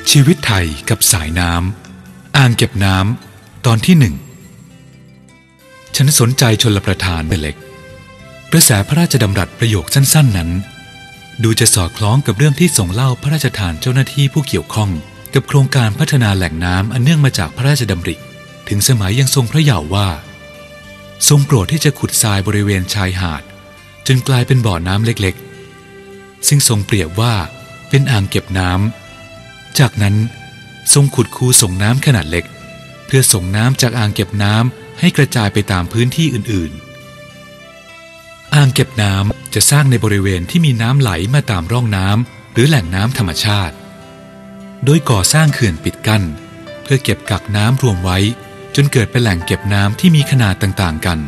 ชีวิตไทยกับสายน้ำอ่างเก็บน้ำตอนที่1ฉันสนใจชลประทานเป็นเล็กกระแสพระราชดำรัสประโยคสั้นๆนั้นดูจะสอดคล้องกับเรื่องที่ส่งเล่าพระราชทานเจ้าหน้าที่ผู้เกี่ยวข้องกับโครงการพัฒนาแหล่งน้ำอันเนื่องมาจากพระราชดำริถึงสมัยยังทรงพระเยาว์ว่าทรงโปรดที่จะขุดทรายบริเวณชายหาดจนกลายเป็นบ่อน้ำเล็กๆซึ่งทรงเปรียบว่าเป็นอ่างเก็บน้ำจากนั้นทรงขุดคูส่งน้ำขนาดเล็กเพื่อส่งน้ำจากอ่างเก็บน้ำให้กระจายไปตามพื้นที่อื่นๆอ่างเก็บน้ำจะสร้างในบริเวณที่มีน้ำไหลมาตามร่องน้ำหรือแหล่งน้ำธรรมชาติโดยก่อสร้างเขื่อนปิดกั้นเพื่อเก็บกักน้ำรวมไว้จนเกิดเป็นแหล่งเก็บน้ำที่มีขนาดต่างๆกัน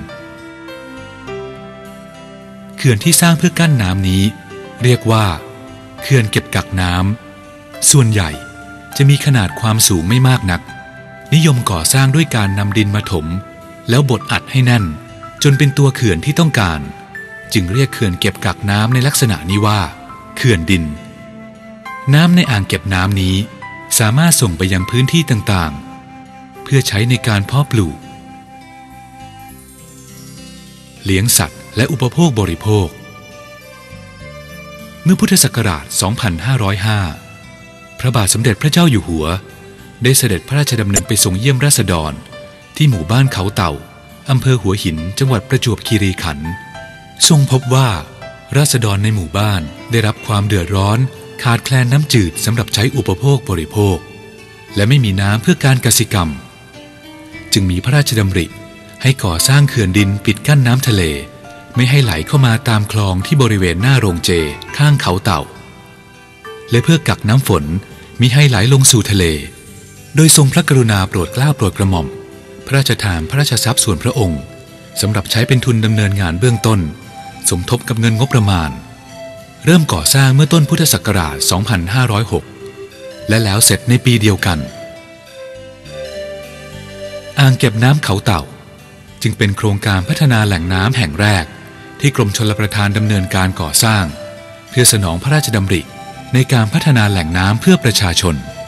เขื่อนที่สร้างเพื่อกั้นน้ำนี้เรียกว่าเขื่อนเก็บกักน้ำส่วนใหญ่จะมีขนาดความสูงไม่มากนักนิยมก่อสร้างด้วยการนำดินมาถมแล้วบดอัดให้แน่นจนเป็นตัวเขื่อนที่ต้องการจึงเรียกเขื่อนเก็บกักน้ำในลักษณะนี้ว่าเขื่อนดินน้ำในอ่างเก็บน้ำนี้สามารถส่งไปยังพื้นที่ต่างๆเพื่อใช้ในการเพาะปลูกเลี้ยงสัตว์และอุปโภคบริโภคเมื่อพุทธศักราช 2505 พระบาทสมเด็จพระเจ้าอยู่หัวได้เสด็จพระราชดำเนินไปทรงเยี่ยมราษฎรที่หมู่บ้านเขาเต่าอำเภอหัวหินจังหวัดประจวบคีรีขันธ์ทรงพบว่าราษฎรในหมู่บ้านได้รับความเดือดร้อนขาดแคลนน้ำจืดสำหรับใช้อุปโภคบริโภคและไม่มีน้ำเพื่อการเกษตรกรรมจึงมีพระราชดำริให้ก่อสร้างเขื่อนดินปิดกั้นน้ำทะเลไม่ให้ไหลเข้ามาตามคลองที่บริเวณหน้าโรงเจข้างเขาเต่าและเพื่อกักน้ำฝนมิให้ไหลลงสู่ทะเลโดยทรงพระกรุณาโปรดเกล้าโปรดกระหม่อมพระราชทานพระราชทรัพย์ส่วนพระองค์สำหรับใช้เป็นทุนดำเนินงานเบื้องต้นสมทบกับเงินงบประมาณเริ่มก่อสร้างเมื่อต้นพุทธศักราช 2506 และแล้วเสร็จในปีเดียวกันอ่างเก็บน้ำเขาเต่าจึงเป็นโครงการพัฒนาแหล่งน้ำแห่งแรกที่กรมชลประทานดำเนินการก่อสร้างเพื่อสนองพระราชดำริในการพัฒนาแหล่งน้ำเพื่อประชาชน